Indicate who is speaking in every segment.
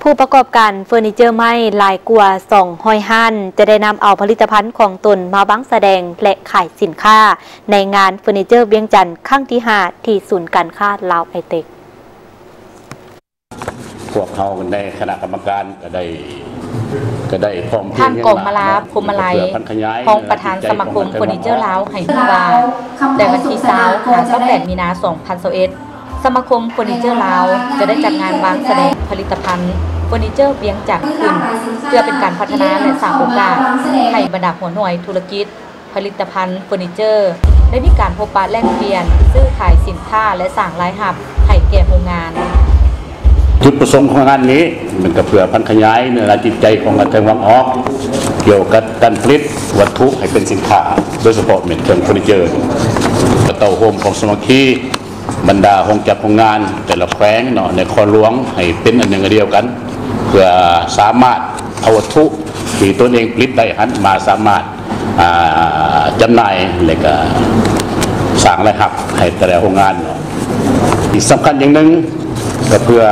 Speaker 1: ผู้ประกอบการเฟอร์นิเจอร์ไม้หลายกว่า200ห้านจะได้นำเอาผลิตภัณฑ์ของตนมาบังแสดงและขายสินค้าในงานเฟอร์นิเจอร์เวียงจันทร์ครั้งที่5ที่ศูนย์การค้าลาวไอเทค
Speaker 2: พวกเขาได้คณะกรรมการก็ได้พร้อม
Speaker 3: ท่านกองมาลาพมไลห้องประธานสมาคมเฟอร์นิเจอร์ลาวให้รู้ว่าในวันที่28 มีนาคม 2021สมาคมเฟอร์นิเจอร์ลาวจะได้จัดงานวางแสดงผลิตภัณฑ์เฟอร์นิเจอร์เวียงจันทร์ขึ้นเพื่อเป็นการพัฒนาและสร้างโอกาสให้บรรดาหัวหน่วยธุรกิจผลิตภัณฑ์เฟอร์นิเจอร์ได้มีการพบปะแลกเปลี่ยนซื้อขายสินค้าและสร้างรายรับให้แก่โรงงาน
Speaker 2: จุดประสงค์ของงานนี้มันก็เพื่อพัฒนาเนื้อจิตใจของการจังหวัดออกเกี่ยวกับการผลิตวัตถุให้เป็นสินค้าโดยเฉพาะเป็นเครื่องเฟอร์นิเจอร์กระเต่าโฮมของสมาชิกบรรดาห้องจัดโรงงานแต่ละแขวงเนาะในคอหลวงให้เป็นอันหนึ่งเดียวกันเพื่อสามารถเอาวัตถุที่ตนเองผลิตได้หันมาสามารถจำหน่ายและก็สร้างรายรับให้แต่ละโรงงานเนาะที่สำคัญอย่างหนึ่งก็เพื่อ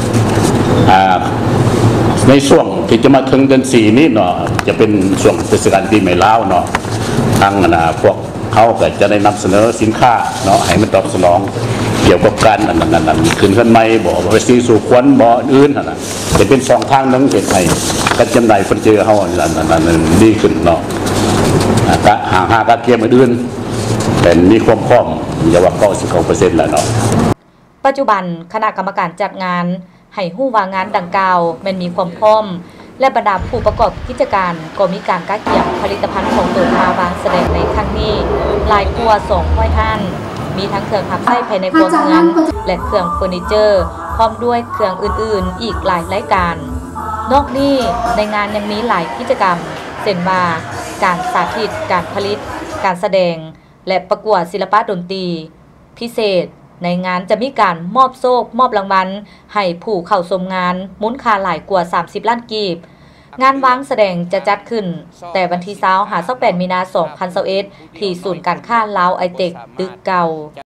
Speaker 2: ในช่วงที่จะมาถึงเดือน4นี้เนาะจะเป็นช่วงเทศกาลปีใหม่ลาวเนาะทางพวกเขาก็จะได้นำเสนอสินค้าเนาะให้มันตอบสนองเกี่ยวกับการนั้นขึ้นไม่บอกไปซื้อสู่ควันบ่อื่นนะจะเป็น2ทางนึงเหตุให้การจำหน่ายเฟอร์นิเจอร์เขานั้นดีขึ้นเนาะห่างการเกี่ยวกับอื่นเป็นมีความพร้อมอย่าว่า99%แล้วเนาะ
Speaker 3: ปัจจุบันคณะกรรมการจัดงานให้ฮู้ว่างานดังกล่าวมันมีความพร้อมและบรรดาผู้ประกอบกิจการก็มีการกล้าเกี่ยมผลิตภัณฑ์ของตนมาวางแสดงในครั้งนี้หลายกว่า200ท่านมีทั้งเครื่องหับไส้ภายในครัวเรือนและเครื่องเฟอร์นิเจอร์พร้อมด้วยเครื่องอื่นๆอีกหลายรายการนอกนี้ในงานยังมีหลายกิจกรรมเช่นว่าการสาธิตการผลิตการแสดงและประกวดศิลปะดนตรีพิเศษในงานจะมีการมอบโซ่มอบรางวัลให้ผู้เข้าชมงานมูลค่าหลายกว่า30 ล้านกีบงานวางแสดงจะจัดขึ้นแต่วันที่28 มีนาคม 2021ที่ศูนย์การค้าลาวไอเทคตึกเก่า